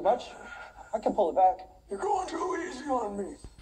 much. I can pull it back. You're going too easy on me.